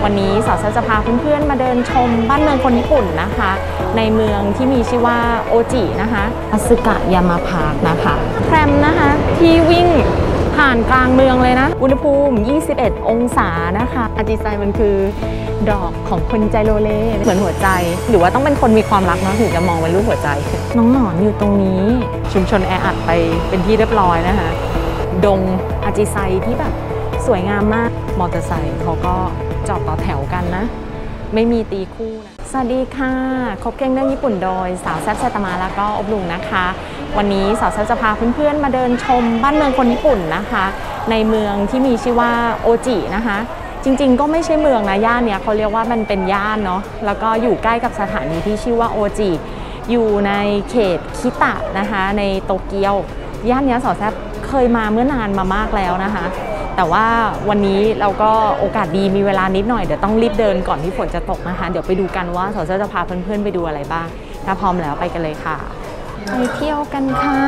วันนี้สาวจะพาเพื่อนๆมาเดินชมบ้านเมืองคนญี่ปุ่นนะคะในเมืองที่มีชื่อว่าโอจินะคะอาซึกะยามาพาร์คนะคะแทรมนะคะที่วิ่งผ่านกลางเมืองเลยนะอุณหภูมิ21องศานะคะอาจิไซมันคือดอกของคนใจโลเลเหมือนหัวใจหรือว่าต้องเป็นคนมีความรักเนาะถึงจะมองเป็นรูปหัวใจน้องหนอนอยู่ตรงนี้ชุมชนแออัดไปเป็นที่เรียบร้อยนะคะดงอาจิไซที่แบบสวยงามมากมอเตอร์ไซค์เขาก็จอดต่อแถวกันนะไม่มีตีคู่นะสวัสดีค่ะคบเก่งเรื่องญี่ปุ่นโดยสาวแซ่บไซตามะแล้วก็อบลุงนะคะวันนี้สาวแซ่บจะพาเพื่อนๆมาเดินชมบ้านเมืองคนญี่ปุ่นนะคะในเมืองที่มีชื่อว่าโอจินะคะจริงๆก็ไม่ใช่เมืองนะย่านเนี้ยเขาเรียกว่ามันเป็นย่านเนาะแล้วก็อยู่ใกล้กับสถานีที่ชื่อว่าโอจิอยู่ในเขตคิตะนะคะในโตเกียวย่านเนี้ยสาวแซ่บเคยมาเมื่อนานมามากแล้วนะคะแต่ว่าวันนี้เราก็โอกาสดีมีเวลานิดหน่อยเดี๋ยวต้องรีบเดินก่อนที่ฝนจะตกนะคะเดี๋ยวไปดูกันว่าสาวจะพาเพื่อนๆไปดูอะไรบ้างถ้าพร้อมแล้วไปกันเลยค่ะไปเที่ยวกันค่ะ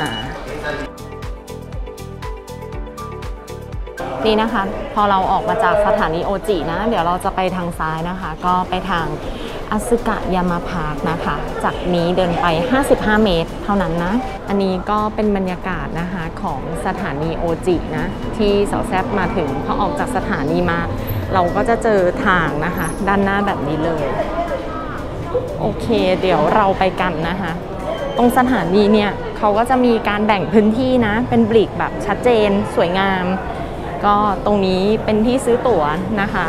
นี่นะคะพอเราออกมาจากสถานีโอจินะเดี๋ยวเราจะไปทางซ้ายนะคะก็ไปทางอาซึกะยามาพาร์คนะคะจากนี้เดินไป55เมตรเท่านั้นนะอันนี้ก็เป็นบรรยากาศนะคะของสถานีโอจินะที่สาวแซบมาถึงพอออกจากสถานีมาเราก็จะเจอทางนะคะด้านหน้าแบบนี้เลยโอเคเดี๋ยวเราไปกันนะคะตรงสถานีเนี่ยเขาก็จะมีการแบ่งพื้นที่นะเป็นบลิกแบบชัดเจนสวยงามก็ตรงนี้เป็นที่ซื้อตั๋วนะคะ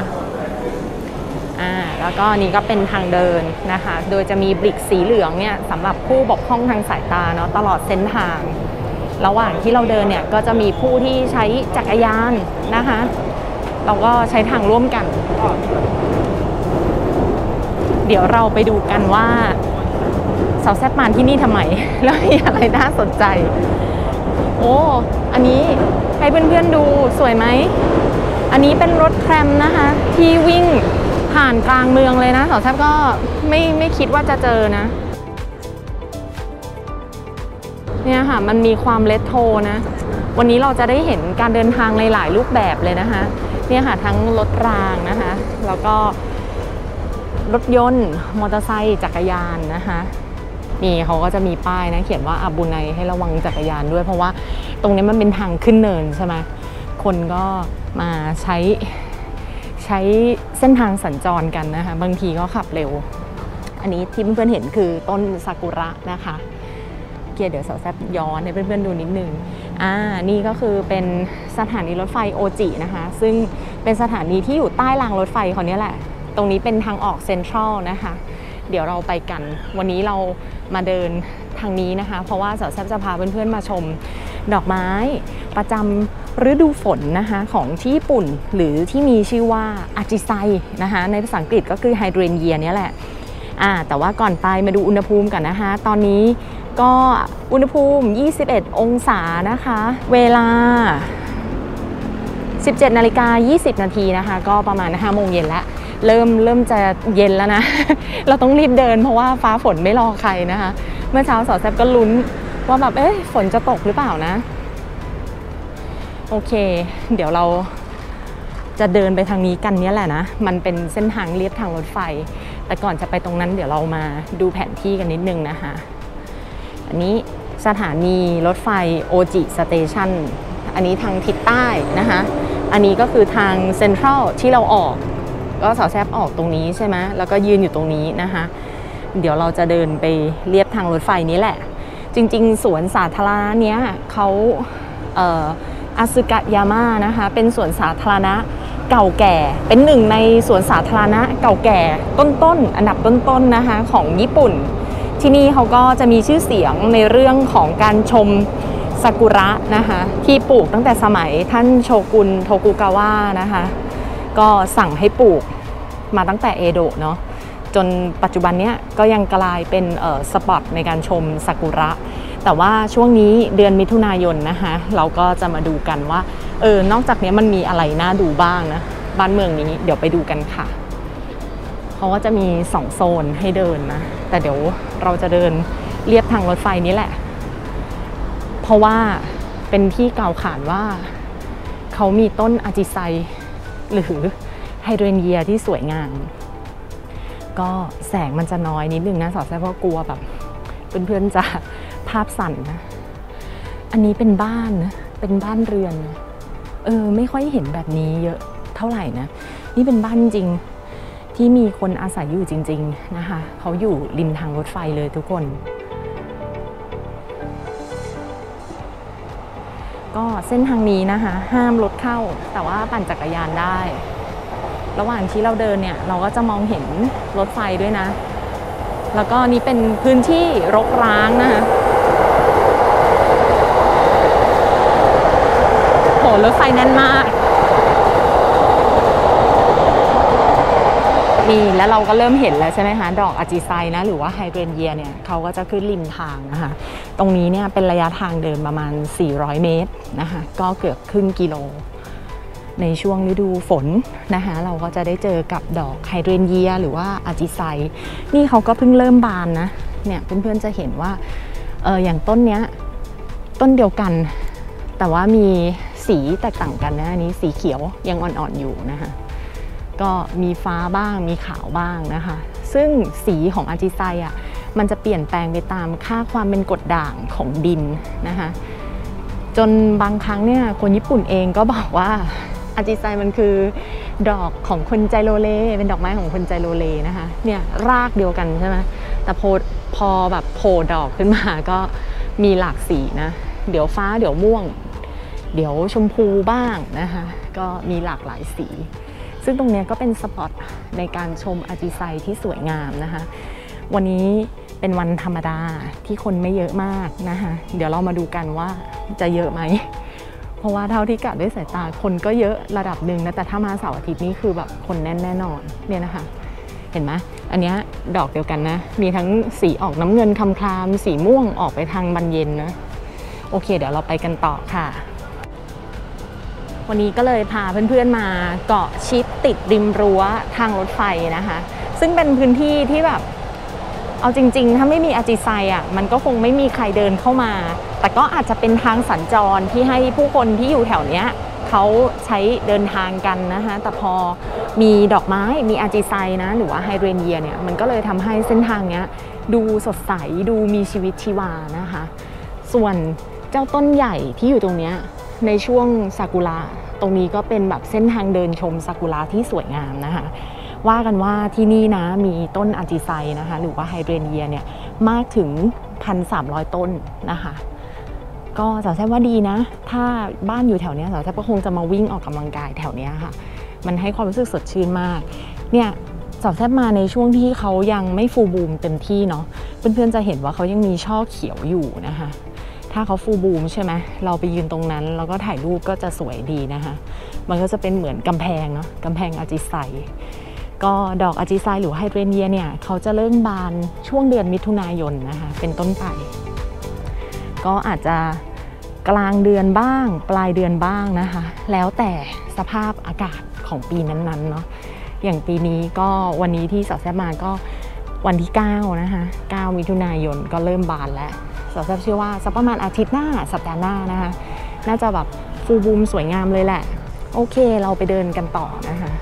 แล้วก็นี่ก็เป็นทางเดินนะคะโดยจะมีบลิกสีเหลืองเนี่ยสำหรับผู้บกพร่องทางสายตาเนาะตลอดเส้นทางระหว่างที่เราเดินเนี่ยก็จะมีผู้ที่ใช้จักรยานนะคะเราก็ใช้ทางร่วมกันเดี๋ยวเราไปดูกันว่าสาวแซ่บมาที่นี่ทำไมแล้วมีอะไรน่าสนใจโอ้อันนี้ให้เพื่อนๆดูสวยไหมอันนี้เป็นรถแทรมนะคะที่วิ่งผ่านกลางเมืองเลยนะสาวแซ่บก็ไม่คิดว่าจะเจอนะเนี่ยค่ะมันมีความเลทโทนะวันนี้เราจะได้เห็นการเดินทางในหลายรูปแบบเลยนะคะเนี่ยค่ะทั้งรถรางนะคะแล้วก็รถยนต์มอเตอร์ไซค์จักรยานนะคะนี่เขาก็จะมีป้ายนะเขียนว่าอาบุไนให้ระวังจักรยานด้วยเพราะว่าตรงนี้มันเป็นทางขึ้นเนินใช่ไหมคนก็มาใช้เส้นทางสัญจรกันนะคะบางทีก็ขับเร็วอันนี้ที่เพื่อนๆเห็นคือต้นซากุระนะคะเดี๋ยวสาวแซ่บย้อนให้เพื่อนๆดูนิดนึงนี่ก็คือเป็นสถานีรถไฟโอจินะคะซึ่งเป็นสถานีที่อยู่ใต้รางรถไฟเขาเนี่ยแหละตรงนี้เป็นทางออกเซ็นทรัลนะคะเดี๋ยวเราไปกันวันนี้เรามาเดินทางนี้นะคะเพราะว่าสาวแซ่บจะพาเพื่อนๆมาชมดอกไม้ประจำฤดูฝนนะคะของที่ญี่ปุ่นหรือที่มีชื่อว่าอาจิไซนะคะในภาษาอังกฤษก็คือไฮเดรนเยียนี่แหละแต่ว่าก่อนไปมาดูอุณหภูมิกันนะคะตอนนี้ก็อุณหภูมิ21องศานะคะเวลา 17:20 นาทีนะคะก็ประมาณ5 โมงเย็นแล้วเริ่มจะเย็นแล้วนะ เราต้องรีบเดินเพราะว่าฟ้าฝนไม่รอใครนะคะเมื่อเช้าสาวแซ่บก็ลุ้นว่าแบบฝนจะตกหรือเปล่านะโอเคเดี๋ยวเราจะเดินไปทางนี้กันเนี่ยแหละนะมันเป็นเส้นทางเลียบทางรถไฟแต่ก่อนจะไปตรงนั้นเดี๋ยวเรามาดูแผนที่กันนิดนึงนะคะอันนี้สถานีรถไฟโอจิสเตชันอันนี้ทางทิศใต้นะคะอันนี้ก็คือทางเซ็นทรัลที่เราออกก็สาวแซ่บออกตรงนี้ใช่ไหมแล้วก็ยืนอยู่ตรงนี้นะคะเดี๋ยวเราจะเดินไปเลียบทางรถไฟนี้แหละจริงๆสวนสาธารณะเนี้ยเขาอาซึกะยาม่านะคะเป็นสวนสาธารณะเก่าแก่เป็นหนึ่งในสวนสาธารณะเก่าแก่ต้นอันดับต้นนะคะของญี่ปุ่นที่นี่เขาก็จะมีชื่อเสียงในเรื่องของการชมซากุระนะคะที่ปลูกตั้งแต่สมัยท่านโชกุนโทกุกาวะนะคะก็สั่งให้ปลูกมาตั้งแต่เอโดะเนาะจนปัจจุบันนี้ก็ยังกลายเป็นสปอตในการชมซากุระแต่ว่าช่วงนี้เดือนมิถุนายนนะคะเราก็จะมาดูกันว่านอกจากนี้มันมีอะไรน่าดูบ้างนะบ้านเมืองนี้เดี๋ยวไปดูกันค่ะเขาก็จะมี2โซนให้เดินนะแต่เดี๋ยวเราจะเดินเลียบทางรถไฟนี้แหละเพราะว่าเป็นที่กล่าวขานว่าเขามีต้นอาจิไซหรือไฮเดรนเยียที่สวยงามก็แสงมันจะน้อยนิดนึงนะสอดแซ่บก็กลัวแบบเพื่อนๆจะภาพสั่นนะอันนี้เป็นบ้านนะเป็นบ้านเรือนไม่ค่อยเห็นแบบนี้เยอะเท่าไหร่นะนี่เป็นบ้านจริงที่มีคนอาศัยอยู่จริงๆนะคะเขาอยู่ริมทางรถไฟเลยทุกคนก็เส้นทางนี้นะคะห้ามรถเข้าแต่ว่าปั่นจักรยานได้ระหว่างที่เราเดินเนี่ยเราก็จะมองเห็นรถไฟด้วยนะแล้วก็นี่เป็นพื้นที่รกร้างนะคะโหรถไฟแน่นมากนี่แล้วเราก็เริ่มเห็นแล้วใช่ไหมคะดอกอาจิไซนะหรือว่าไฮเดรนเยียเนี่ยเขาก็จะขึ้นริมทางนะคะตรงนี้เนี่ยเป็นระยะทางเดินประมาณ400 เมตรนะคะก็เกือบครึ่งกิโลในช่วงฤดูฝนนะคะเราก็จะได้เจอกับดอกไฮเดรนเยียหรือว่าอาจิไซนี่เขาก็เพิ่งเริ่มบานนะเนี่ยเพื่อนๆจะเห็นว่าอย่างต้นเนี้ยต้นเดียวกันแต่ว่ามีสีแตกต่างกันนะอันนี้สีเขียวยังอ่อนๆอยู่นะคะก็มีฟ้าบ้างมีขาวบ้างนะคะซึ่งสีของอาจิไซอ่ะมันจะเปลี่ยนแปลงไปตามค่าความเป็นกรดด่างของดินนะคะจนบางครั้งเนี่ยคนญี่ปุ่นเองก็บอกว่าอาจิไซมันคือดอกของคนใจโลเลเป็นดอกไม้ของคนใจโลเลนะคะเนี่ยรากเดียวกันใช่ไหมแต่พอแบบโผล่ดอกขึ้นมาก็มีหลากสีนะเดี๋ยวฟ้าเดี๋ยวม่วงเดี๋ยวชมพูบ้างนะคะก็มีหลากหลายสีซึ่งตรงนี้ก็เป็นสปอตในการชมอาจิไซที่สวยงามนะคะวันนี้เป็นวันธรรมดาที่คนไม่เยอะมากนะคะเดี๋ยวเรามาดูกันว่าจะเยอะไหมเพราะว่าเท่าที่กะด้วยสายตาคนก็เยอะระดับหนึ่งนะแต่ถ้ามาเสาร์อาทิตย์นี้คือแบบคนแน่นแน่นอนเนี่ยนะคะเห็นไหมอันนี้ดอกเดียวกันนะมีทั้งสีออกน้ำเงินคลามๆสีม่วงออกไปทางบานเย็นนะโอเคเดี๋ยวเราไปกันต่อค่ะวันนี้ก็เลยพาเพื่อนๆมาเกาะชิดติดริมรั้วทางรถไฟนะคะซึ่งเป็นพื้นที่ที่แบบเอาจริงๆถ้าไม่มีอาจิไซอ่ะมันก็คงไม่มีใครเดินเข้ามาแต่ก็อาจจะเป็นทางสัญจรที่ให้ผู้คนที่อยู่แถวเนี้ยเขาใช้เดินทางกันนะคะแต่พอมีดอกไม้มีอาจิไซนะหรือว่าไฮเดรนเยียเนี่ยมันก็เลยทำให้เส้นทางเนี้ยดูสดใสดูมีชีวิตชีวานะคะส่วนเจ้าต้นใหญ่ที่อยู่ตรงเนี้ยในช่วงซากุระตรงนี้ก็เป็นแบบเส้นทางเดินชมซากุระที่สวยงามนะคะว่ากันว่าที่นี่นะมีต้นอาจิไซนะคะหรือว่าไฮเดรนเยียเนี่ยมากถึง 1,300 ต้นนะคะก็สาวแซ่บว่าดีนะถ้าบ้านอยู่แถวนี้สาวแซ่บก็คงจะมาวิ่งออกกำลังกายแถวนี้ค่ะมันให้ความรู้สึกสดชื่นมากเนี่ยสาวแซ่บมาในช่วงที่เขายังไม่ฟูลบูมเต็มที่เนาะเพื่อนๆจะเห็นว่าเขายังมีช่อเขียวอยู่นะคะถ้าเขาฟูลบูมใช่ไหมเราไปยืนตรงนั้นแล้วก็ถ่ายรูปก็จะสวยดีนะคะมันก็จะเป็นเหมือนกำแพงเนาะกำแพงอาจิไซก็ดอกอาจิไซหรือไฮเดรนเยียเนี่ยเขาจะเริ่มบานช่วงเดือนมิถุนายนนะคะเป็นต้นไปก็อาจจะกลางเดือนบ้างปลายเดือนบ้างนะคะแล้วแต่สภาพอากาศของปีนั้นๆเนาะอย่างปีนี้ก็วันนี้ที่สาวแซ่บมาก็วันที่9นะคะ9มิถุนายนก็เริ่มบานแล้วสาวแซ่บเชื่อว่าสักประมาณอาทิตย์หน้าสัปดาห์หน้านะคะน่าจะแบบฟูลบูมสวยงามเลยแหละโอเคเราไปเดินกันต่อนะคะ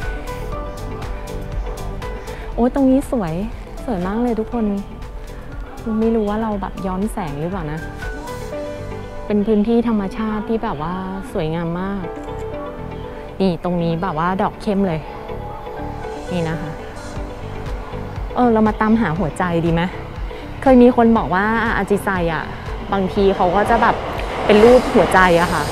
โอ้ตรงนี้สวยมากเลยทุกคนไม่รู้ว่าเราแบบย้อนแสงหรือเปล่านะเป็นพื้นที่ธรรมชาติที่แบบว่าสวยงามมากนี่ตรงนี้แบบว่าดอกเข้มเลยนี่นะคะเรามาตามหาหัวใจดีไหมเคยมีคนบอกว่าอาจิไซอ่ะบางทีเขาก็จะแบบเป็นรูปหัวใจอะค่ะ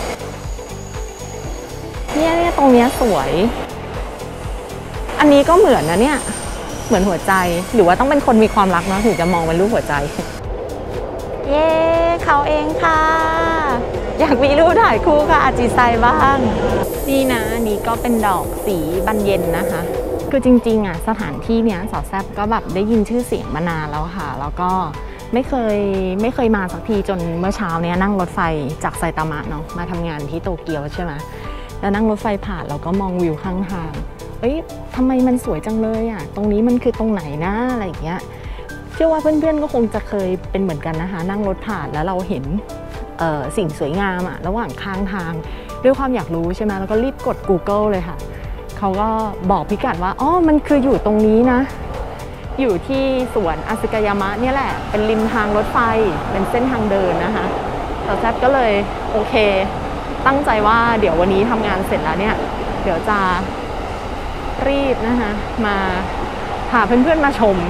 เนี่ยตรงนี้สวยอันนี้ก็เหมือนนะเนี่ยเหมือนหัวใจหรือว่าต้องเป็นคนมีความรักเนาะถึงจะมองเป็นรูปหัวใจเย้เขาเองค่ะอยากมีรูปถ่ายคู่กับอาจิไซบ้างนี่นะนี่ก็เป็นดอกสีบานเย็นนะคะคือจริงๆอ่ะสถานที่เนี้ยสาวแซ่บก็แบบได้ยินชื่อเสียงมานานแล้วค่ะแล้วก็ไม่เคยมาสักทีจนเมื่อเช้าเนี้ยนั่งรถไฟจากไซตามะเนาะมาทำงานที่โตเกียวใช่ไหมแล้วนั่งรถไฟผ่านเราก็มองวิวข้างทางทำไมมันสวยจังเลยอ่ะตรงนี้มันคือตรงไหนนะอะไรอย่างเงี้ยเชื่อว่าเพื่อนๆก็คงจะเคยเป็นเหมือนกันนะคะนั่งรถผ่านแล้วเราเห็นสิ่งสวยงามอ่ะระหว่างข้างทางด้วยความอยากรู้ใช่ไหมแล้วก็รีบกด Google เลยค่ะเขเขาก็บอกพิกัดว่าอ๋อมันคืออยู่ตรงนี้นะอยู่ที่สวนอาซึกายามะเนี่ยแหละเป็นริมทางรถไฟเป็นเส้นทางเดินนะคะสาวแซ่บก็เลยโอเคตั้งใจว่าเดี๋ยววันนี้ทำงานเสร็จแล้วเนี่ยเดี๋ยวจะรีบนะคะมาพาเพื่อนๆมาชม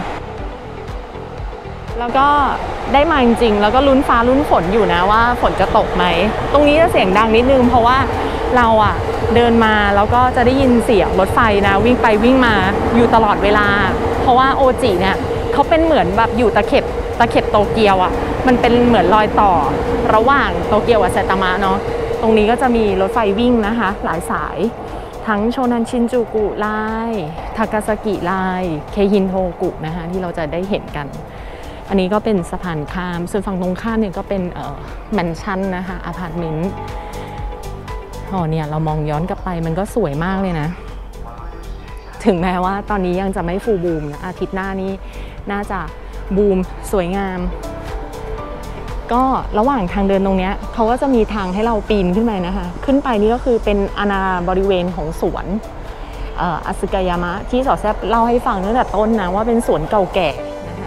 แล้วก็ได้มาจริงๆแล้วก็ลุ้นฟ้าลุ้นฝนอยู่นะว่าฝนจะตกไหมตรงนี้จะเสียงดังนิดนึงเพราะว่าเราอะเดินมาแล้วก็จะได้ยินเสียงรถไฟนะวิ่งไปวิ่งมาอยู่ตลอดเวลาเพราะว่าโอจิเนี่ยเขาเป็นเหมือนแบบอยู่ตะเข็บโตเกียวอะมันเป็นเหมือนรอยต่อระหว่างโตเกียวกับไซตามะเนาะตรงนี้ก็จะมีรถไฟวิ่งนะคะหลายสายทั้งโชนันชินจูกุไลน์ทากาซากิไลน์เคฮินโทกุนะคะที่เราจะได้เห็นกันอันนี้ก็เป็นสะพานข้ามส่วนฝั่งตรงข้ามเนี่ยก็เป็นแมนชั่นนะคะอพาร์ตเมนต์เนี่ยเรามองย้อนกลับไปมันก็สวยมากเลยนะถึงแม้ว่าตอนนี้ยังจะไม่ฟูลบูมนะอาทิตย์หน้านี้น่าจะบูมสวยงามก็ระหว่างทางเดินตรงนี้เขาก็จะมีทางให้เราปีนขึ้นไปนะคะขึ้นไปนี่ก็คือเป็นอาณาบริเวณของสวนอาซึกายามะที่สอแซบเล่าให้ฟังตั้งแต่ต้นนะว่าเป็นสวนเก่าแก่นะคะ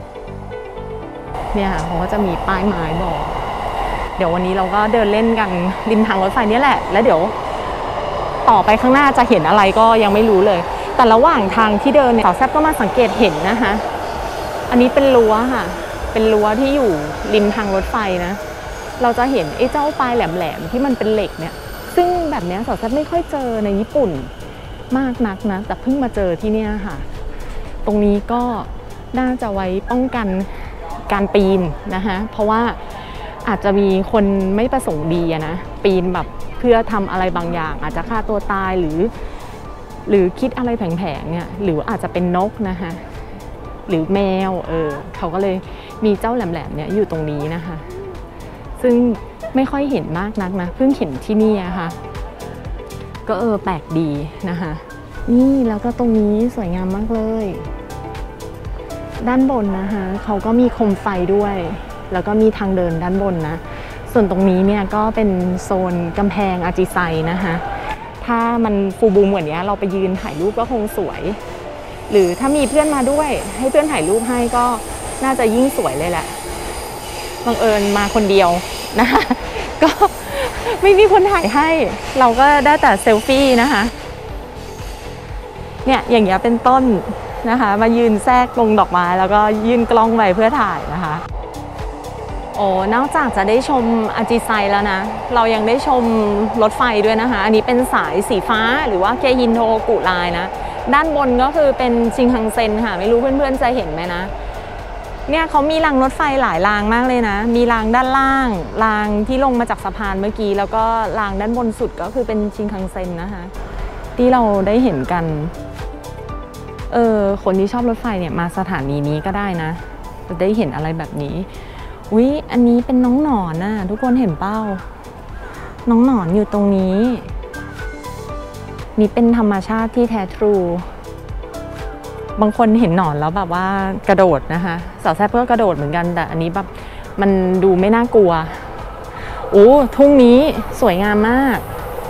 เนี่ยเขาก็จะมีป้ายไม้บอกเดี๋ยววันนี้เราก็เดินเล่นกันริมทางรถไฟนี่แหละแล้วเดี๋ยวต่อไปข้างหน้าจะเห็นอะไรก็ยังไม่รู้เลยแต่ระหว่างทางที่เดินเนี่ยสาวแซบก็มาสังเกตเห็นนะคะอันนี้เป็นรั้วค่ะเป็นรั้วที่อยู่ริมทางรถไฟนะเราจะเห็นไอ้เจ้าปลายแหลมๆที่มันเป็นเหล็กเนี่ยซึ่งแบบนี้สาวแซบไม่ค่อยเจอในญี่ปุ่นมากนักนะแต่เพิ่งมาเจอที่เนี่ยค่ะตรงนี้ก็น่าจะไว้ป้องกันการปีนนะคะเพราะว่าอาจจะมีคนไม่ประสงค์ดีนะปีนแบบเพื่อทำอะไรบางอย่างอาจจะฆ่าตัวตายหรือคิดอะไรแผลงๆเนี่ยหรืออาจจะเป็นนกนะคะหรือแมวเขาก็เลยมีเจ้าแหลมๆเนี่ยอยู่ตรงนี้นะคะซึ่งไม่ค่อยเห็นมากนักนะเพิ่งเห็นที่นี่ค่ะก็แปลกดีนะคะนี่แล้วก็ตรงนี้สวยงามมากเลยด้านบนนะคะเขาก็มีโคมไฟด้วยแล้วก็มีทางเดินด้านบนนะส่วนตรงนี้เนี่ยก็เป็นโซนกำแพงอาจิไซนะคะถ้ามันฟูลบูมเหมือนนี้เราไปยืนถ่ายรูปก็คงสวยหรือถ้ามีเพื่อนมาด้วยให้เพื่อนถ่ายรูปให้ก็น่าจะยิ่งสวยเลยแหละบังเอิญมาคนเดียวนะคะก็ไม่มีคนถ่ายให้เราก็ได้แต่เซลฟี่นะคะเนี่ยอย่างเงี้ยเป็นต้นนะคะมายืนแทรกตรงดอกไม้แล้วก็ยื่นกล้องไปเพื่อถ่ายนะคะนอกจากจะได้ชมอาจิไซแล้วนะเรายังได้ชมรถไฟด้วยนะคะอันนี้เป็นสายสีฟ้าหรือว่าเคฮินโทกุไลน์นะด้านบนก็คือเป็นชินคังเซ็นค่ะไม่รู้เพื่อนๆจะเห็นไหมนะเนี่ยเขามีรางรถไฟหลายรางมากเลยนะมีรางด้านล่างรางที่ลงมาจากสะพานเมื่อกี้แล้วก็รางด้านบนสุดก็คือเป็นชินคังเซ็นนะคะที่เราได้เห็นกันคนที่ชอบรถไฟเนี่ยมาสถานีนี้ก็ได้นะจะได้เห็นอะไรแบบนี้อุ๊ยอันนี้เป็นน้องหนอนน่ะทุกคนเห็นเป้าน้องหนอนอยู่ตรงนี้นี่เป็นธรรมชาติที่แท้ทรูบางคนเห็นหนอนแล้วแบบว่ากระโดดนะคะสาวแซ่บก็กระโดดเหมือนกันแต่อันนี้แบบมันดูไม่น่ากลัวโอ้ทุ่งนี้สวยงามมาก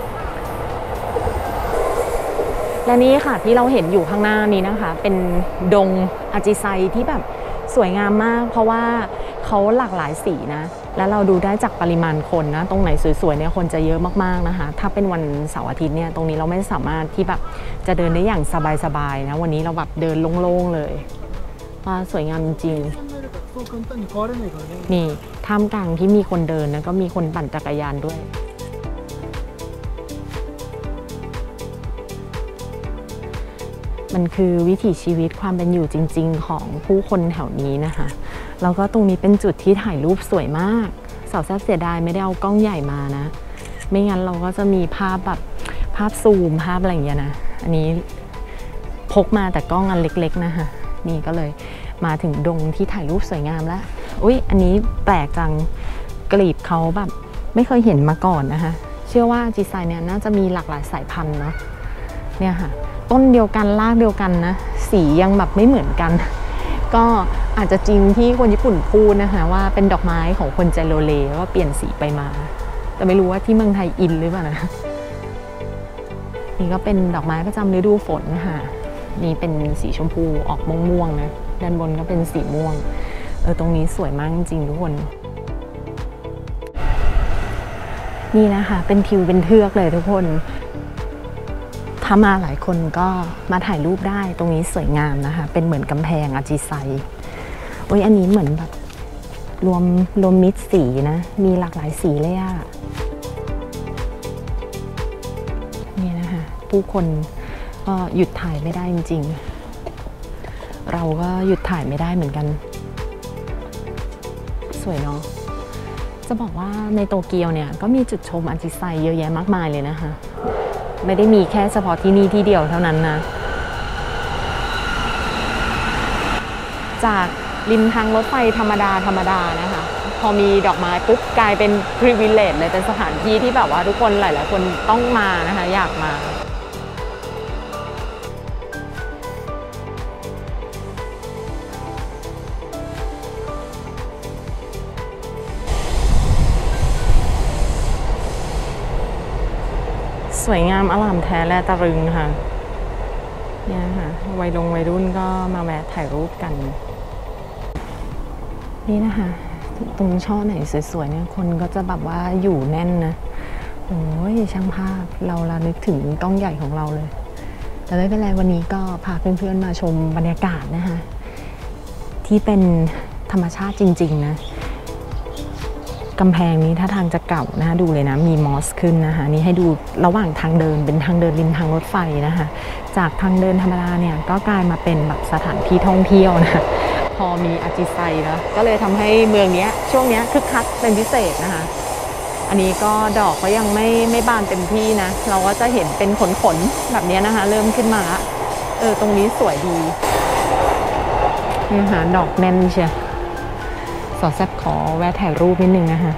และนี่ค่ะที่เราเห็นอยู่ข้างหน้านี้นะคะเป็นดงอาจิไซที่แบบสวยงามมากเพราะว่าเขาหลากหลายสีนะแล้วเราดูได้จากปริมาณคนนะตรงไหนสวยๆเนี่ยคนจะเยอะมากๆนะคะถ้าเป็นวันเสาร์อาทิตย์เนี่ยตรงนี้เราไม่สามารถที่แบบจะเดินได้อย่างสบายๆนะวันนี้เราแบบเดินโล่งๆเลยว่าสวยงามจริงนี่ท่ามกลางที่มีคนเดินนะก็มีคนปั่นจักรยานด้วยมันคือวิถีชีวิตความเป็นอยู่จริงๆของผู้คนแถวนี้นะคะแล้วก็ตรงนี้เป็นจุดที่ถ่ายรูปสวยมากสาวแซ่บเสียดายไม่ได้เอากล้องใหญ่มานะไม่งั้นเราก็จะมีภาพแบบภาพซูมภาพอะไรอย่างเงี้ยนะอันนี้พกมาแต่กล้องอันเล็กๆนะคะนี่ก็เลยมาถึงดงที่ถ่ายรูปสวยงามแล้วอุ๊ยอันนี้แปลกจังกลีบเขาแบบไม่เคยเห็นมาก่อนนะคะเชื่อว่าจิไซเนี่ยน่าจะมีหลากหลายสายพันธุ์เนาะเนี่ยค่ะต้นเดียวกันรากเดียวกันนะสียังแบบไม่เหมือนกันก็อาจจะจริงที่คนญี่ปุ่นพูดนะคะว่าเป็นดอกไม้ของคนใจโลเลว่าเปลี่ยนสีไปมาแต่ไม่รู้ว่าที่เมืองไทยอินหรือเปล่านะนี่ก็เป็นดอกไม้ประจำฤดูฝนค่ะนี่เป็นสีชมพูออกม่วงๆนะด้านบนก็เป็นสีม่วงตรงนี้สวยมากจริงๆทุกคนนี่นะคะเป็นทิวเป็นเทือกเลยทุกคนถ้ามาหลายคนก็มาถ่ายรูปได้ตรงนี้สวยงามนะคะเป็นเหมือนกำแพงอาจิไซโอ้ยอันนี้เหมือนแบบรวมมิตรสีนะมีหลากหลายสีเลยอะนี่นะคะผู้คนก็หยุดถ่ายไม่ได้จริงๆเราก็หยุดถ่ายไม่ได้เหมือนกันสวยเนาะจะบอกว่าในโตเกียวเนี่ยก็มีจุดชมอาจิไซเยอะแยะมากมายเลยนะคะไม่ได้มีแค่เฉพาะที่นี่ที่เดียวเท่านั้นนะจากริมทางรถไฟธรรมดานะคะพอมีดอกไม้ปุ๊บกลายเป็น privilege เลยเป็นสถานที่ที่แบบว่าทุกคนหลายๆคนต้องมานะคะอยากมาสวยงามอลามแท้และตะลึงค่ะเนี่ยค่ะวัยรุ่นก็มาแวะถ่ายรูปกันนี่นะคะตรงช่อไหนสวยๆเนี่ยคนก็จะแบบว่าอยู่แน่นนะโอ้ยช่างภาพเราละนึกถึงกล้องใหญ่ของเราเลยแต่ไม่เป็นไรวันนี้ก็พาเพื่อนๆมาชมบรรยากาศนะคะที่เป็นธรรมชาติจริงๆนะกำแพงนี้ถ้าทางจะเก่านะคะดูเลยนะมีมอสขึ้นนะคะนี่ให้ดูระหว่างทางเดินเป็นทางเดินริมทางรถไฟนะคะจากทางเดินธรรมดาเนี่ยก็กลายมาเป็นแบบสถานที่ท่องเที่ยวนะพอมีอาจิไซนะก็เลยทำให้เมืองนี้ช่วงนี้คึกคักเป็นพิเศษนะคะอันนี้ก็ดอกก็ยังไม่บานเต็มที่นะเราก็จะเห็นเป็นขนแบบนี้นะคะเริ่มขึ้นมาละตรงนี้สวยดีนี่ค่ะดอกแน่นเชียวสอแซบขอแวะถ่ายรูปนิดนึงนะคะ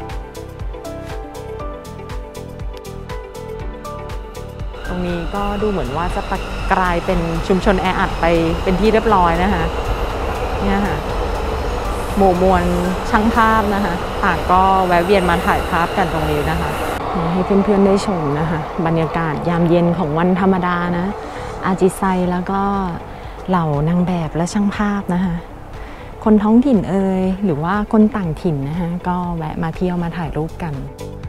ตรงนี้ก็ดูเหมือนว่าจะกลายเป็นชุมชนแออัดไปเป็นที่เรียบร้อยนะคะเนี่ยค่ะหมู่มวลช่างภาพนะคะต่างก็แวะเวียนมาถ่ายภาพกันตรงนี้นะคะให้เพื่อนๆได้ชมนะคะบรรยากาศยามเย็นของวันธรรมดานะอาจิไซแล้วก็เหล่านางแบบและช่างภาพนะคะคนท้องถิ่นหรือว่าคนต่างถิ่นนะคะก็แวะมาเที่ยวมาถ่ายรูปกัน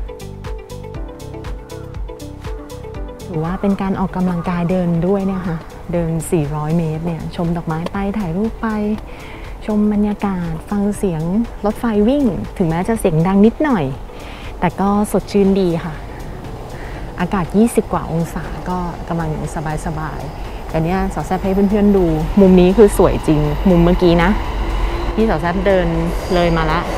หรือว่าเป็นการออกกำลังกายเดินด้วยเนี่ยค่ะเดิน400 เมตรเนี่ยชมดอกไม้ไปถ่ายรูปไปชมบรรยากาศฟังเสียงรถไฟวิ่งถึงแม้จะเสียงดังนิดหน่อยแต่ก็สดชื่นดีค่ะอากาศ20 กว่าองศาก็กำลังสบายๆแต่เนี้ยสาวแซ่บให้เพื่อนๆดูมุมนี้คือสวยจริงมุมเมื่อกี้นะที่สาวแซ่บเดินเลยมาละ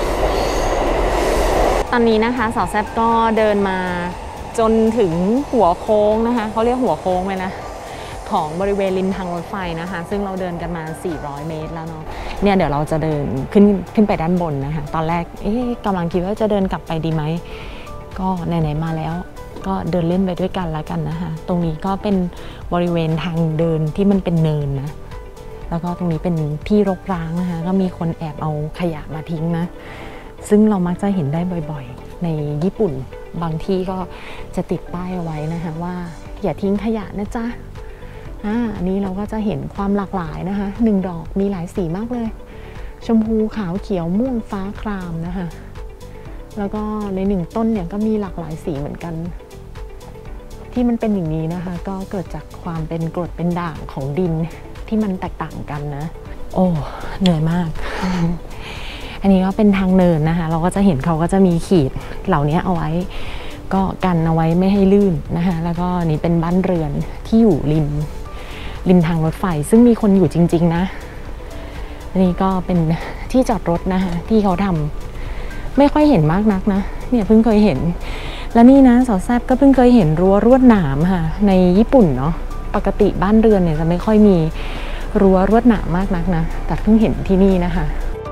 ตอนนี้นะคะสาวแซ่บก็เดินมาจนถึงหัวโค้งนะคะเขาเรียกหัวโค้งเลยนะของบริเวณริมทางรถไฟนะคะซึ่งเราเดินกันมา400 เมตรแล้วเนาะเนี่ยเดี๋ยวเราจะเดินขึ้นไปด้านบนนะคะตอนแรกกำลังคิดว่าจะเดินกลับไปดีไหมก็ไหนๆมาแล้วก็เดินเล่นไปด้วยกันแล้วกันนะคะตรงนี้ก็เป็นบริเวณทางเดินที่มันเป็นเนินนะแล้วก็ตรงนี้เป็นที่รกร้างนะคะก็มีคนแอบเอาขยะมาทิ้งนะซึ่งเรามักจะเห็นได้บ่อยๆในญี่ปุ่นบางที่ก็จะติดป้ายเอาไว้นะคะว่าอย่าทิ้งขยะนะจ๊ะอันนี้เราก็จะเห็นความหลากหลายนะคะ1 ดอกมีหลายสีมากเลยชมพูขาวเขียวม่วงฟ้าครามนะคะแล้วก็ใน1 ต้นเนี่ยก็มีหลากหลายสีเหมือนกันที่มันเป็นอย่างนี้นะคะก็เกิดจากความเป็นกรดเป็นด่างของดินที่มันแตกต่างกันนะโอ้เหนื่อยมาก อันนี้ก็เป็นทางเนินนะคะเราก็จะเห็นเขาก็จะมีขีดเหล่านี้เอาไว้ก็กันเอาไว้ไม่ให้ลื่นนะคะแล้วก็นี่เป็นบ้านเรือนที่อยู่ริมทางรถไฟซึ่งมีคนอยู่จริงๆนะอันนี้ก็เป็นที่จอดรถนะคะที่เขาทำไม่ค่อยเห็นมากนักนะเนี่ยเพิ่งเคยเห็นและนี่นะสาวแซบก็เพิ่งเคยเห็นรั้วลวดหนามค่ะในญี่ปุ่นเนาะปกติบ้านเรือนเนี่ยจะไม่ค่อยมีรั้วลวดหนามมากนักนะแต่เพิ่งเห็นที่นี่นะคะ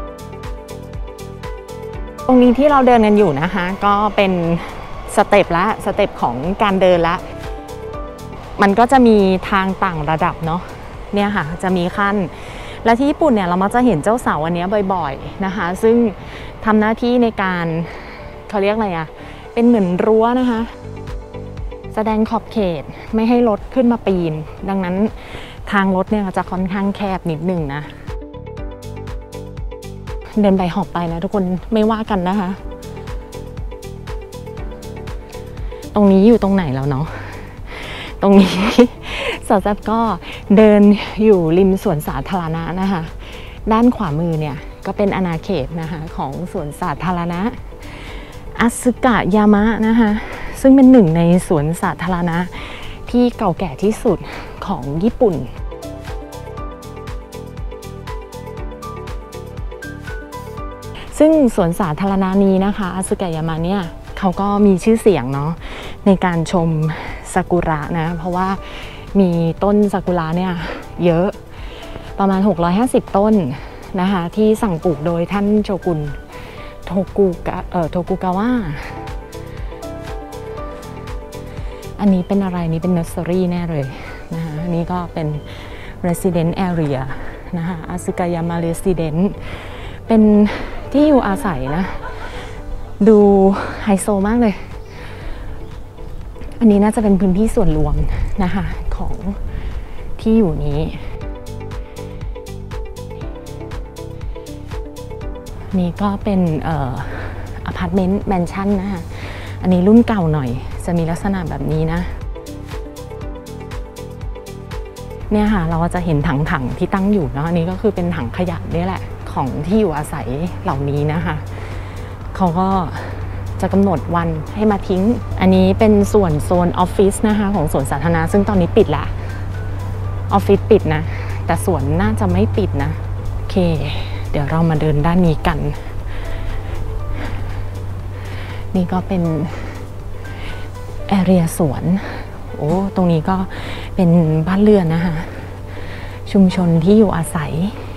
ตรงนี้ที่เราเดินกันอยู่นะคะก็เป็นสเต็ปของการเดินละมันก็จะมีทางต่างระดับเนาะเนี่ยค่ะจะมีขั้นและที่ญี่ปุ่นเนี่ยเรามักจะเห็นเจ้าเสาอันนี้บ่อยๆนะคะซึ่งทำหน้าที่ในการเขาเรียกอะไรอะเป็นเหมือนรั้วนะคะแสดงขอบเขตไม่ให้รถขึ้นมาปีนดังนั้นทางรถเนี่ยจะค่อนข้างแคบนิดหนึ่งนะเดินไปหอบไปนะทุกคนไม่ว่ากันนะคะตรงนี้อยู่ตรงไหนแล้วเนาะตรงนี้สาวแซ่บก็เดินอยู่ริมสวนสาธารณะนะคะด้านขวามือเนี่ยก็เป็นอาณาเขตนะคะของสวนสาธารณะอาซึกะยามะนะคะซึ่งเป็นหนึ่งในสวนสาธารณะที่เก่าแก่ที่สุดของญี่ปุ่นซึ่งสวนสาธารณะนี้นะคะอาซึกะยามะเนี่ยเขาก็มีชื่อเสียงเนาะในการชมซากุระนะเพราะว่ามีต้นซากุระเนี่ยเยอะประมาณ650ต้นนะคะที่สั่งปลูกโดยท่านโชกุนโทกุกาวะอันนี้เป็นอะไรนี่เป็นเนอร์เซอรี่แน่เลยนะคะอันนี้ก็เป็น resident area นะคะอาซึกะยามะ resident เป็นที่อยู่อาศัยนะดูไฮโซมากเลยอันนี้น่าจะเป็นพื้นที่ส่วนรวมนะคะของที่อยู่นี้นี่ก็เป็นอพาร์ตเมนต์แมนชั่นนะคะอันนี้รุ่นเก่าหน่อยจะมีลักษณะแบบนี้นะเนี่ยค่ะเราก็จะเห็นถังที่ตั้งอยู่เนาะอันนี้ก็คือเป็นถังขยะนี่แหละของที่อยู่อาศัยเหล่านี้นะคะเขาก็จะกำหนดวันให้มาทิ้งอันนี้เป็นส่วนโซนออฟฟิศนะคะของสวนสาธารณะซึ่งตอนนี้ปิดละออฟฟิศปิดนะแต่สวนน่าจะไม่ปิดนะโอเคเดี๋ยวเรามาเดินด้านนี้กันนี่ก็เป็นแอเรียสวนโอ้ตรงนี้ก็เป็นบ้านเรือนนะคะชุมชนที่อยู่อาศัย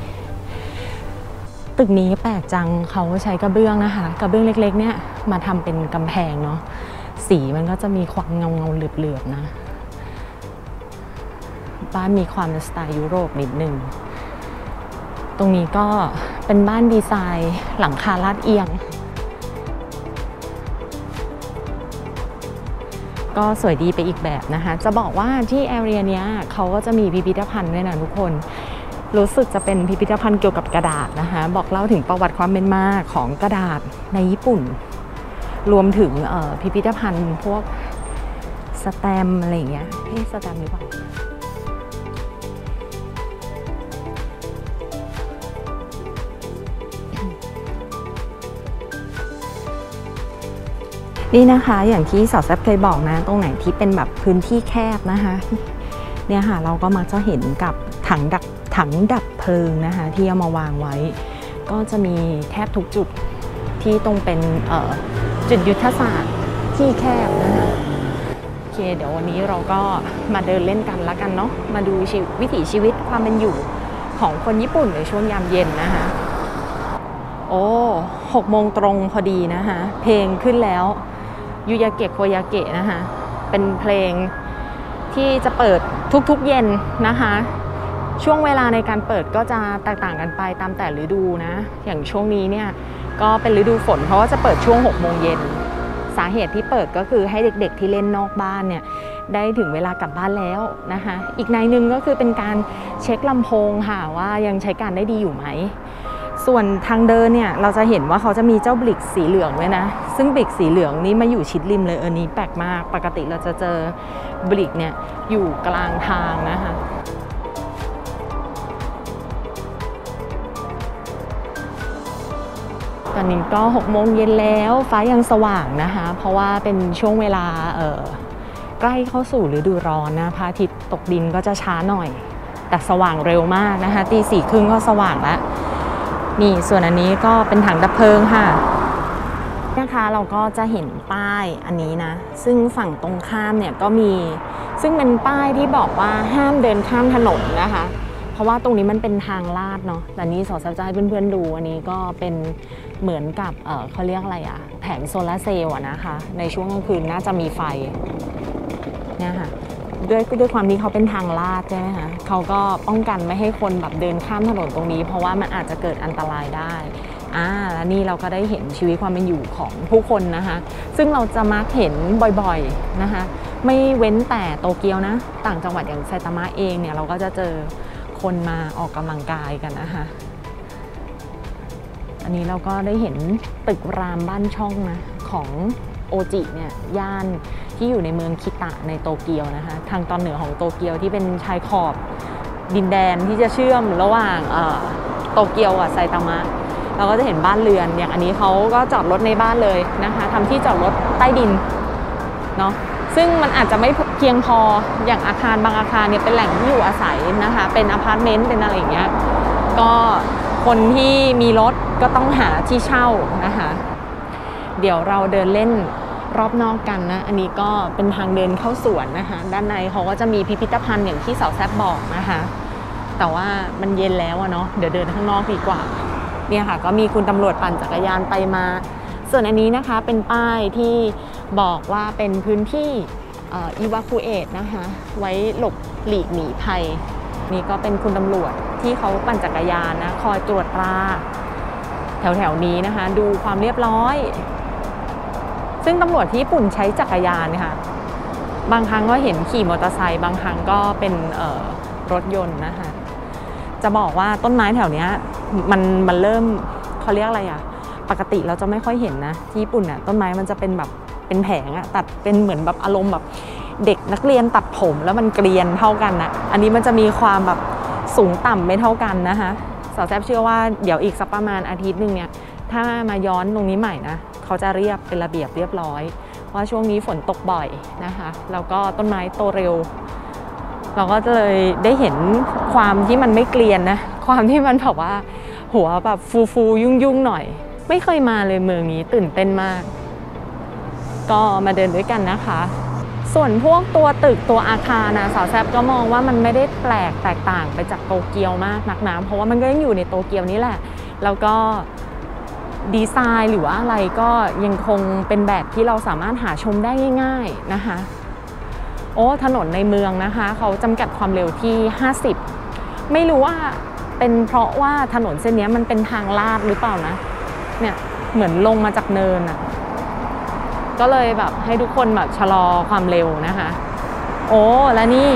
ตึกนี้แปลกจังเขาใช้กระเบื้องนะคะกระเบื้องเล็กๆเนี่ยมาทำเป็นกำแพงเนาะสีมันก็จะมีความเงาเหลือบๆนะบ้านมีความสไตล์ยุโรปนิดนึงตรงนี้ก็เป็นบ้านดีไซน์หลังคาลาดเอียงก็สวยดีไปอีกแบบนะคะจะบอกว่าที่แอเรียเนี้ยเขาก็จะมีพิพิธภัณฑ์ด้วยนะทุกคนรู้สึกจะเป็นพิพิธภัณฑ์เกี่ยวกับกระดาษนะคะบอกเล่าถึงประวัติความเป็นมาของกระดาษในญี่ปุ่นรวมถึงพิพิธภัณฑ์พวกสแตมป์อะไรอย่างเงี้ยสแตมป์หรือเปล่านี่นะคะอย่างที่สาวแซ่บเคยบอกนะตรงไหนที่เป็นแบบพื้นที่แคบนะคะเนี่ยค่ะเราก็มักจะเห็นกับถังดับเพลิงนะคะที่เอามาวางไว้ก็จะมีแทบทุกจุดที่ตรงเป็นจุดยุทธศาสตร์ที่แคบนะคะโอเคเดี๋ยววันนี้เราก็มาเดินเล่นกันละกันเนาะมาดูวิถีชีวิตความเป็นอยู่ของคนญี่ปุ่นในช่วงยามเย็นนะคะโอ้6 โมงตรงพอดีนะคะเพลงขึ้นแล้วยูยาเกะโคยาเกะนะคะเป็นเพลงที่จะเปิดทุกๆเย็นนะคะช่วงเวลาในการเปิดก็จะแตกต่างกันไปตามแต่ฤดูนะอย่างช่วงนี้เนี่ยก็เป็นฤดูฝนเพราะว่าจะเปิดช่วง6 โมงเย็นสาเหตุที่เปิดก็คือให้เด็กๆที่เล่นนอกบ้านเนี่ยได้ถึงเวลากลับบ้านแล้วนะคะอีกในหนึ่งก็คือเป็นการเช็คลำโพงค่ะว่ายังใช้การได้ดีอยู่ไหมส่วนทางเดินเนี่ยเราจะเห็นว่าเขาจะมีเจ้าบลิกสีเหลืองด้วยนะซึ่งบลิกสีเหลืองนี้มาอยู่ชิดริมเลยนี้แปลกมากปกติเราจะเจอบลิกเนี่ยอยู่กลางทางนะคะตอนนี้ก็6 โมงเย็นแล้วฟ้ายังสว่างนะคะเพราะว่าเป็นช่วงเวลาใกล้เข้าสู่ฤดูร้อนนะพระอาทิตย์ตกดินก็จะช้าหน่อยแต่สว่างเร็วมากนะคะตี 4:30ก็สว่างแล้วนี่ส่วนอันนี้ก็เป็นถังดับเพลิงค่ะนะคะเราก็จะเห็นป้ายอันนี้นะซึ่งฝั่งตรงข้ามเนี่ยก็มีซึ่งเป็นป้ายที่บอกว่าห้ามเดินข้ามถนนนะคะเพราะว่าตรงนี้มันเป็นทางลาดเนาะแต่นี้สาวๆจะให้เพื่อนๆดูอันนี้ก็เป็นเหมือนกับเขาเรียกอะไรอะแผงโซลาร์เซลล์นะคะในช่วงกลางคืนน่าจะมีไฟเนี่ยค่ะด้วยความที่เขาเป็นทางลาดใช่ไหมคะเขาก็ป้องกันไม่ให้คนแบบเดินข้ามถนนตรงนี้เพราะว่ามันอาจจะเกิดอันตรายได้แล้วนี่เราก็ได้เห็นชีวิตความเป็นอยู่ของผู้คนนะคะซึ่งเราจะมักเห็นบ่อยๆนะคะไม่เว้นแต่โตเกียวนะต่างจังหวัดอย่างไซตามะเองเนี่ยเราก็จะเจอคนมาออกกำลังกายกันนะคะอันนี้เราก็ได้เห็นตึกรามบ้านช่องนะของโอจิเนี่ยย่านที่อยู่ในเมืองคิตะในโตเกียวนะคะทางตอนเหนือของโตเกียวที่เป็นชายขอบดินแดนที่จะเชื่อมระหว่างโตเกียวกับไซตามะเราก็จะเห็นบ้านเรือนอย่างอันนี้เขาก็จอดรถในบ้านเลยนะคะทำที่จอดรถใต้ดินเนาะซึ่งมันอาจจะไม่เพียงพออย่างอาคารบางอาคารเนี่ยเป็นแหล่งที่อยู่อาศัยนะคะเป็นอพาร์ตเมนต์เป็นอะไรอย่างเงี้ยก็คนที่มีรถก็ต้องหาที่เช่านะคะเดี๋ยวเราเดินเล่นรอบนอกกันนะอันนี้ก็เป็นทางเดินเข้าสวนนะคะด้านในเขาก็จะมีพิพิธภัณฑ์อย่างที่สาวแซบบอกนะคะแต่ว่ามันเย็นแล้วเนาะเดี๋ยวเดินข้างนอกดีกว่าเนี่ยค่ะก็มีคุณตำรวจปั่นจักรยานไปมาส่วนอันนี้นะคะเป็นป้ายที่บอกว่าเป็นพื้นที่evacuate นะคะไว้หลบหลีกหนีภัยนี่ก็เป็นคุณตำรวจที่เขาปั่นจักรยานนะคอยตรวจตราแถวๆนี้นะคะดูความเรียบร้อยซึ่งตำรวจที่ญี่ปุ่นใช้จักรยานค่ะบางครั้งก็เห็นขี่มอเตอร์ไซค์บางครั้งก็เป็นรถยนต์นะคะจะบอกว่าต้นไม้แถวนี้มันเริ่มเขาเรียกอะไรอ่ะปกติเราจะไม่ค่อยเห็นนะที่ญี่ปุ่นอ่ะต้นไม้มันจะเป็นแบบเป็นแผงอ่ะตัดเป็นเหมือนแบบอารมณ์แบบเด็กนักเรียนตัดผมแล้วมันเกลียนเท่ากันนะอันนี้มันจะมีความแบบสูงต่ำไม่เท่ากันนะคะสาวแซบเชื่อว่าเดี๋ยวอีกสักประมาณอาทิตย์นึงเนี่ยถ้ามาย้อนตรงนี้ใหม่นะเขาจะเรียบเป็นระเบียบเรียบร้อยว่าช่วงนี้ฝนตกบ่อยนะคะแล้วก็ต้นไม้โตเร็วเราก็เลยได้เห็นความที่มันไม่เกลียนนะความที่มันแบบว่าหัวแบบฟูยุ่งหน่อยไม่เคยมาเลยเมืองนี้ตื่นเต้นมากก็มาเดินด้วยกันนะคะส่วนพวกตัวตึกตัวอาคารนะสาวแซบก็มองว่ามันไม่ได้แปลกแตกต่างไปจากโตเกียวมากนักนะเพราะว่ามันก็ยังอยู่ในโตเกียวนี่แหละแล้วก็ดีไซน์หรือว่าอะไรก็ยังคงเป็นแบบที่เราสามารถหาชมได้ง่ายๆนะคะโอ้ถนนในเมืองนะคะเขาจำกัดความเร็วที่50ไม่รู้ว่าเป็นเพราะว่าถนนเส้นนี้มันเป็นทางลาดหรือเปล่านะเนี่ยเหมือนลงมาจากเนินอ่ะก็เลยแบบให้ทุกคนแบบชะลอความเร็วนะคะโอ้และนี่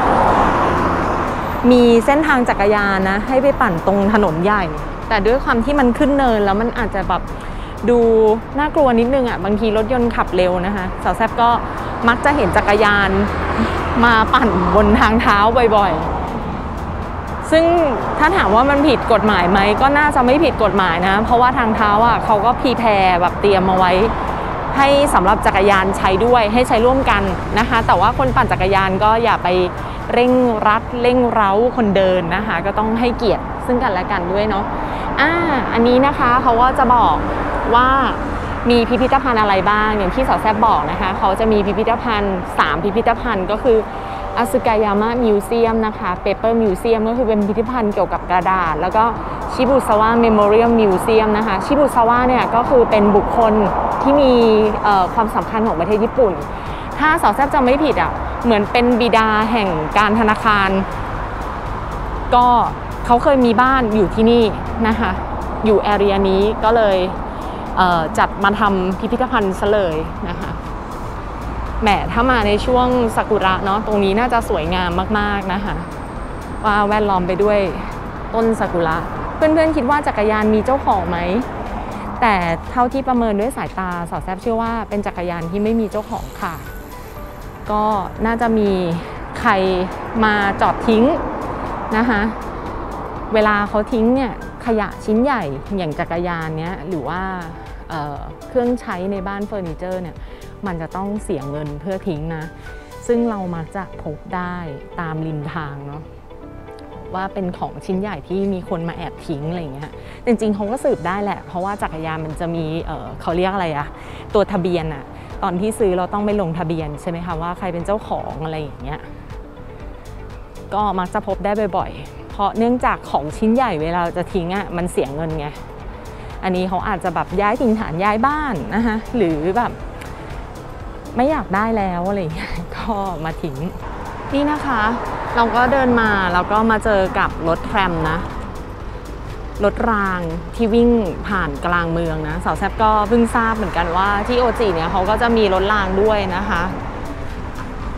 มีเส้นทางจักรยานนะให้ไปปั่นตรงถนนใหญ่แต่ด้วยความที่มันขึ้นเนินแล้วมันอาจจะแบบดูน่ากลัวนิดนึงอ่ะบางทีรถยนต์ขับเร็วนะคะสาวแซบก็มักจะเห็นจักรยานมาปั่นบนทางเท้าบ่อยๆซึ่งถ้าถามว่ามันผิดกฎหมายไหมก็น่าจะไม่ผิดกฎหมายนะเพราะว่าทางเท้าอ่ะเขาก็พรีแพร์แบบเตรียมมาไว้ให้สำหรับจักรยานใช้ด้วยให้ใช้ร่วมกันนะคะแต่ว่าคนปั่นจักรยานก็อย่าไปเร่งรัดเร่งเร้าคนเดินนะคะก็ต้องให้เกียรติซึ่งกันและกันด้วยเนาะอันนี้นะคะเขาก็จะบอกว่ามีพิพิธภัณฑ์อะไรบ้างอย่างที่สาวแซบบอกนะคะเขาจะมีพิพิธภัณฑ์3พิพิธภัณฑ์ก็คืออาซึกายามะมิวเซียมนะคะเปเปอร์มิวเซียมก็คือเป็นพิพิธภัณฑ์เกี่ยวกับกระดาษแล้วก็ชิบุซาวะเมโมเรียลมิวเซียมนะคะชิบุซาวะเนี่ยก็คือเป็นบุคคลที่มีความสำคัญของประเทศญี่ปุ่นถ้าสาวแซบจำไม่ผิดอ่ะเหมือนเป็นบิดาแห่งการธนาคารก็เขาเคยมีบ้านอยู่ที่นี่นะคะอยู่แอเรียนี้ก็เลยจัดมาทำพิพิธภัณฑ์ซะเลยนะคะแหมถ้ามาในช่วงซากุระเนาะตรงนี้น่าจะสวยงามมากๆนะคะว่าแวดล้อมไปด้วยต้นซากุระเพื่อนๆคิดว่าจักรยานมีเจ้าของไหมแต่เท่าที่ประเมินด้วยสายตาสาวแซบเชื่อว่าเป็นจักรยานที่ไม่มีเจ้าของค่ะก็น่าจะมีใครมาจอดทิ้งนะคะเวลาเขาทิ้งเนี่ยขยะชิ้นใหญ่อย่างจักรยานเนี้ยหรือว่าเครื่องใช้ในบ้านเฟอร์นิเจอร์เนี่ยมันจะต้องเสียเงินเพื่อทิ้งนะซึ่งเรามักจะพบได้ตามริมทางเนาะว่าเป็นของชิ้นใหญ่ที่มีคนมาแอบทิ้งอะไรอย่างเงี้ยจริงๆเขาก็สืบได้แหละเพราะว่าจักรยานมันจะมีเขาเรียกอะไรอะตัวทะเบียนอะตอนที่ซื้อเราต้องไปลงทะเบียนใช่ไหมคะว่าใครเป็นเจ้าของอะไรอย่างเงี้ยก็มักจะพบได้บ่อยๆเพราะเนื่องจากของชิ้นใหญ่เวลาจะทิ้งอะมันเสียเงินไงอันนี้เขาอาจจะแบบย้ายถิ่นฐานย้ายบ้านนะคะหรือแบบไม่อยากได้แล้วอะไรอย่างเงี้ยก็มาทิ้งนี่นะคะเราก็เดินมาแล้วก็มาเจอกับรถแทรมนะรถรางที่วิ่งผ่านกลางเมืองนะสาวแซบก็เพิ่งทราบเหมือนกันว่าที่โอจิเนี่ยเขาก็จะมีรถรางด้วยนะคะ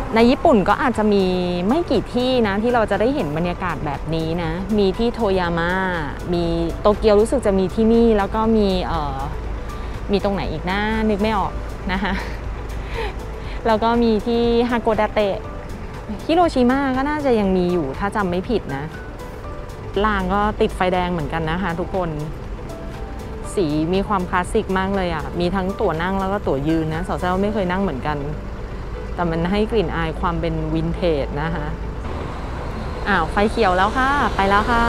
ในญี่ปุ่นก็อาจจะมีไม่กี่ที่นะที่เราจะได้เห็นบรรยากาศแบบนี้นะมีที่โทยาม่ามีโตเกียวรู้สึกจะมีที่นี่แล้วก็มีตรงไหนอีกนะนึกไม่ออกนะคะแล้วก็มีที่ฮาโกดาเตะฮิโรชิมาก็น่าจะยังมีอยู่ถ้าจำไม่ผิดนะรางก็ติดไฟแดงเหมือนกันนะคะทุกคนสีมีความคลาสสิกมากเลยอ่ะมีทั้งตั๋วนั่งแล้วก็ตั๋วยืนนะสาวเจ้าไม่เคยนั่งเหมือนกันแต่มันให้กลิ่นอายความเป็นวินเทจนะคะไฟเขียวแล้วค่ะไปแล้วค่ะ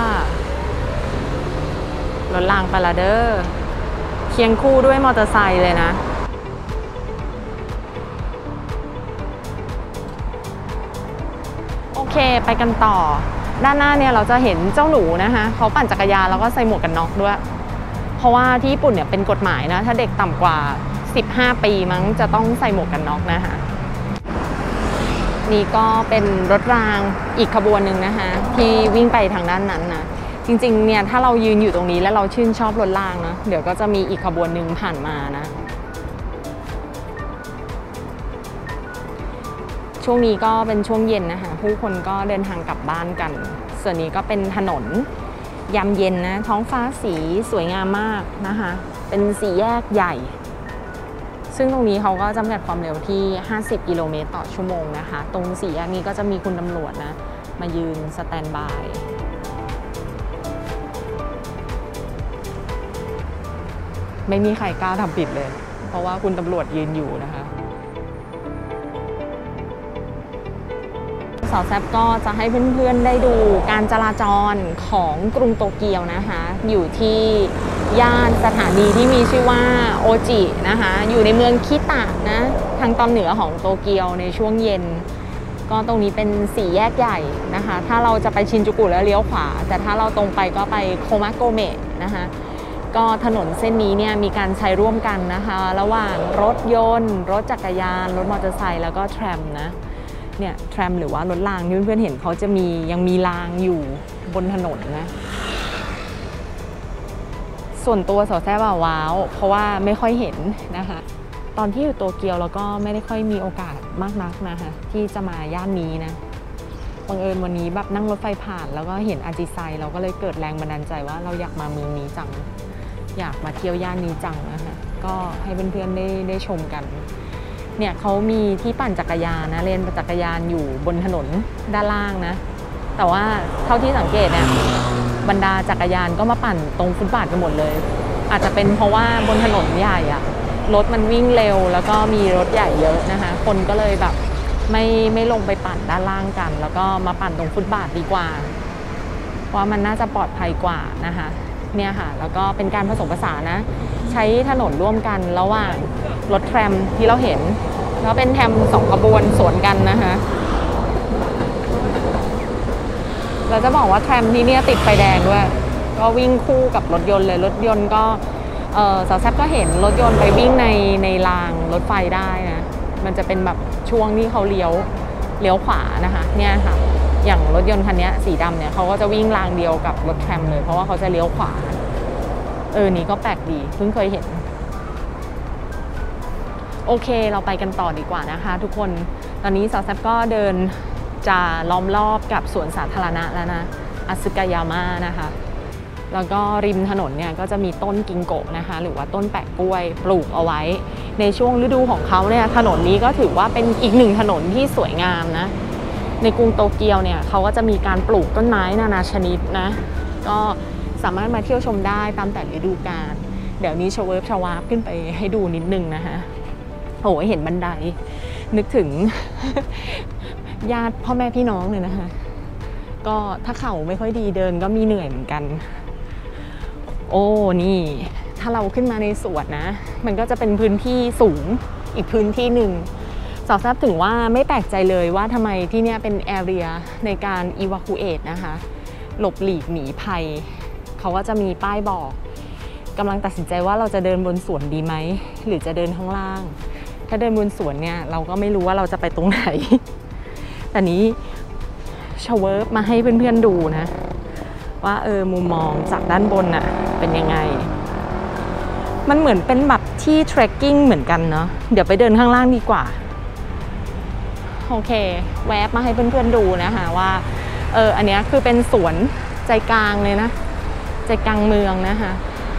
รถรางไปละเด้อเคียงคู่ด้วยมอเตอร์ไซค์เลยนะโอเคไปกันต่อด้านหน้าเนี่ยเราจะเห็นเจ้าหนูนะคะเขาปั่นจักรยานแล้วก็ใส่หมวกกันน็อกด้วยเพราะว่าที่ญี่ปุ่นเนี่ยเป็นกฎหมายนะถ้าเด็กต่ำกว่า15 ปีมั้งจะต้องใส่หมวกกันน็อกนะคะนี่ก็เป็นรถรางอีกขบวนหนึ่งนะคะที่วิ่งไปทางด้านนั้นนะจริงๆเนี่ยถ้าเรายืนอยู่ตรงนี้แล้วเราชื่นชอบรถรางนะเดี๋ยวก็จะมีอีกขบวนหนึ่งผ่านมานะช่วงนี้ก็เป็นช่วงเย็นนะคะผู้คนก็เดินทางกลับบ้านกันส่วนนี้ก็เป็นถนนยามเย็นนะท้องฟ้าสีสวยงามมากนะคะเป็นสี่แยกใหญ่ซึ่งตรงนี้เขาก็จำกัดความเร็วที่50 กิโลเมตรต่อชั่วโมงนะคะตรงสี่แยกนี้ก็จะมีคุณตำรวจนะมายืนสแตนบายไม่มีใครกล้าทำผิดเลยเพราะว่าคุณตำรวจยืนอยู่นะคะสาวแซบก็จะให้เพื่อนๆได้ดูการจราจรของกรุงโตเกียวนะคะอยู่ที่ย่านสถานีที่มีชื่อว่าโอจินะคะอยู่ในเมืองคิตะนะทางตอนเหนือของโตเกียวในช่วงเย็นก็ตรงนี้เป็นสี่แยกใหญ่นะคะถ้าเราจะไปชินจูกุแล้วเลี้ยวขวาแต่ถ้าเราตรงไปก็ไปโคมะโกเมะนะคะก็ถนนเส้นนี้เนี่ยมีการใช้ร่วมกันนะคะระหว่างรถยนต์รถจักรยานรถมอเตอร์ไซค์แล้วก็แทรมนะเนี่ยแทรมหรือว่ารถรางที่เพื่อนๆเห็นเขาจะยังมีรางอยู่บนถนนนะส่วนตัวสาวแซ่บว้าวเพราะว่าไม่ค่อยเห็นนะคะตอนที่อยู่โตเกียวแล้วก็ไม่ได้ค่อยมีโอกาสมากนักนะคะที่จะมาย่านนี้นะบังเอิญวันนี้แบบนั่งรถไฟผ่านแล้วก็เห็นอาจิไซเราก็เลยเกิดแรงบันดาลใจว่าเราอยากมาเมืองนี้จังอยากมาเที่ยวย่านนี้จังนะคะก็ให้เพื่อนๆได้ชมกันเนี่ยเขามีที่ปั่นจักรยานนะเลนจักรยานอยู่บนถนนด้านล่างนะแต่ว่าเท่าที่สังเกตเนี่ยบรรดาจักรยานก็มาปั่นตรงฟุตบาทกันหมดเลยอาจจะเป็นเพราะว่าบนถนนใหญ่อะรถมันวิ่งเร็วแล้วก็มีรถใหญ่เยอะนะคะคนก็เลยแบบไม่ลงไปปั่นด้านล่างกันแล้วก็มาปั่นตรงฟุตบาทดีกว่าเพราะมันน่าจะปลอดภัยกว่านะคะเนี่ยค่ะแล้วก็เป็นการผสมผสานนะใช้ถนนร่วมกันระหว่างรถแทรมที่เราเห็นแล้วเป็นแทรม2 ขบวนสวนกันนะคะเราจะบอกว่าแทรมที่นี่ติดไฟแดงด้วยก็วิ่งคู่กับรถยนต์เลยรถยนต์ก็สาวแซ่บก็เห็นรถยนต์ไปวิ่งในรางรถไฟได้นะมันจะเป็นแบบช่วงที่เขาเลี้ยวขวานะคะเนี่ยค่ะอย่างรถยนต์คันนี้สีดำเนี่ยเขาก็จะวิ่งรางเดียวกับรถแทรมเลยเพราะว่าเขาจะเลี้ยวขวานี่ก็แปลกดีเพิ่งเคยเห็นโอเคเราไปกันต่อดีกว่านะคะทุกคนตอนนี้สาวแซ่บก็เดินจะล้อมรอบกับสวนสาธารณะแล้วนะอาซึกายาม่านะคะแล้วก็ริมถนนเนี่ยก็จะมีต้นกิงโกะนะคะหรือว่าต้นแปะกล้วยปลูกเอาไว้ในช่วงฤดูของเขาเนี่ยถนนนี้ก็ถือว่าเป็นอีกหนึ่งถนนที่สวยงามนะในกรุงโตเกียวเนี่ยเขาก็จะมีการปลูกต้นไม้นานาชนิดนะก็สามารถมาเที่ยวชมได้ตามแต่ฤดูกาลเดี๋ยวนี้ชวาร์ปขึ้นไปให้ดูนิดนึงนะคะโอ้เห็นบันไดนึกถึงญาติพ่อแม่พี่น้องเลยนะคะก็ถ้าเข่าไม่ค่อยดีเดินก็มีเหนื่อยเหมือนกันโอ้นี่ถ้าเราขึ้นมาในสวนนะมันก็จะเป็นพื้นที่สูงอีกพื้นที่หนึ่งสาวแซ่บถึงว่าไม่แปลกใจเลยว่าทำไมที่นี่เป็นแอเรียในการ evacuate นะคะหลบหลีกหนีภัยเขาก็จะมีป้ายบอกกำลังตัดสินใจว่าเราจะเดินบนสวนดีไหมหรือจะเดินข้างล่างถ้าเดินบนสวนเนี่ยเราก็ไม่รู้ว่าเราจะไปตรงไหนแต่นี้ชเวิร์ฟมาให้เพื่อนๆดูนะว่ามุมมองจากด้านบนน่ะเป็นยังไงมันเหมือนเป็นแบบที่เทรคกิ้งเหมือนกันเนาะเดี๋ยวไปเดินข้างล่างดีกว่าโอเคแวบมาให้เพื่อนๆดูนะคะว่าอันนี้คือเป็นสวนใจกลางเลยนะใจกลางเมืองนะคะ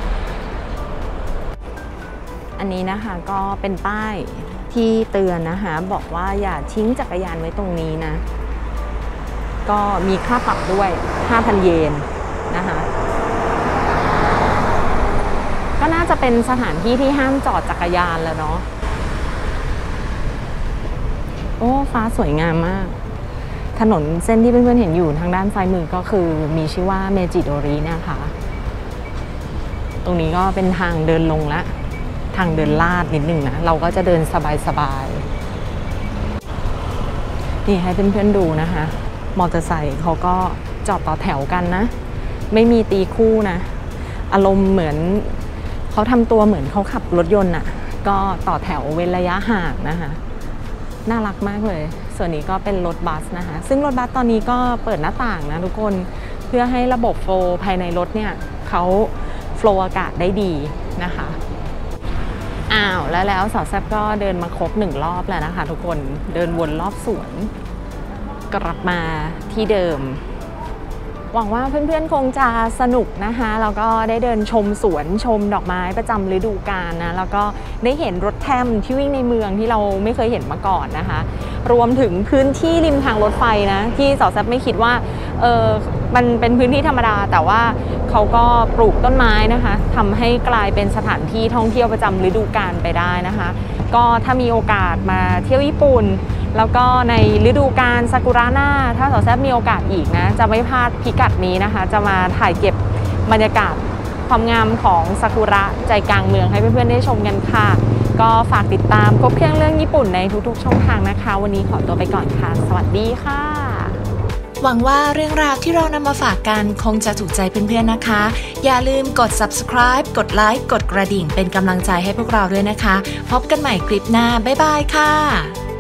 อันนี้นะคะก็เป็นป้ายที่เตือนนะคะบอกว่าอย่าทิ้งจักรยานไว้ตรงนี้นะก็มีค่าปรับด้วย 5,000 เยนนะคะก็น่าจะเป็นสถานที่ที่ห้ามจอดจักรยานแล้วเนาะโอ้ฟ้าสวยงามมากถนนเส้นที่เพื่อนๆเห็นอยู่ทางด้านซ้ายมือก็คือมีชื่อว่าเมจิโดรินะคะตรงนี้ก็เป็นทางเดินลงและทางเดินลาดนิดนึงนะเราก็จะเดินสบายๆนี่ให้เพื่อนๆดูนะคะมอเตอร์ไซค์เขาก็จอดต่อแถวกันนะไม่มีตีคู่นะอารมณ์เหมือนเขาทำตัวเหมือนเขาขับรถยนต์อ่ะก็ต่อแถวเว้นระยะห่างนะคะน่ารักมากเลยส่วนนี้ก็เป็นรถบัสนะคะซึ่งรถบัสตอนนี้ก็เปิดหน้าต่างนะทุกคนเพื่อให้ระบบโฟลว์ภายในรถเนี่ยเขาโฟลว์อากาศได้ดีนะคะแล้วสาวแซ่บก็เดินมาครบ1 รอบแล้วนะคะทุกคนเดินวนรอบสวนกลับมาที่เดิมหวังว่าเพื่อนๆคงจะสนุกนะคะแล้วก็ได้เดินชมสวนชมดอกไม้ประจำฤดูกาลนะแล้วก็ได้เห็นรถแทมที่วิ่งในเมืองที่เราไม่เคยเห็นมาก่อนนะคะรวมถึงพื้นที่ริมทางรถไฟนะที่สาวแซ่บไม่คิดว่ามันเป็นพื้นที่ธรรมดาแต่ว่าเขาก็ปลูกต้นไม้นะคะทำให้กลายเป็นสถานที่ท่องเที่ยวประจำฤดูกาลไปได้นะคะก็ถ้ามีโอกาสมาเที่ยวญี่ปุ่นแล้วก็ในฤดูกาลซากุระหน้าถ้าสาวแซ่บมีโอกาสอีกนะจะไม่พลาดพิกัดนี้นะคะจะมาถ่ายเก็บบรรยากาศความงามของซากุระใจกลางเมืองให้เพื่อนๆได้ชมกันค่ะก็ฝากติดตามครบเครื่องเรื่องญี่ปุ่นในทุกๆช่องทางนะคะวันนี้ขอตัวไปก่อนค่ะสวัสดีค่ะหวังว่าเรื่องราวที่เรานำมาฝากกันคงจะถูกใจเพื่อนๆนะคะอย่าลืมกด subscribe กดไลค์กดกระดิ่งเป็นกำลังใจให้พวกเราด้วยนะคะพบกันใหม่คลิปหน้าบ๊ายบายค่ะ